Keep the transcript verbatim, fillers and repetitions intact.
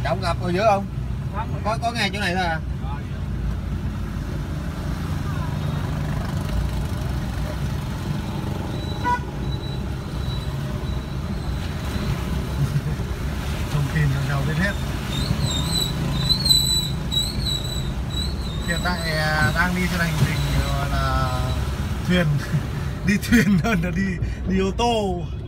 Trọng gặp ở giữa không? Có có ngay chỗ này thôi à? thông tin làm giàu biết hết. Hiện tại đang đi trên hành trình gọi là thuyền đi thuyền hơn là đi đi ô tô.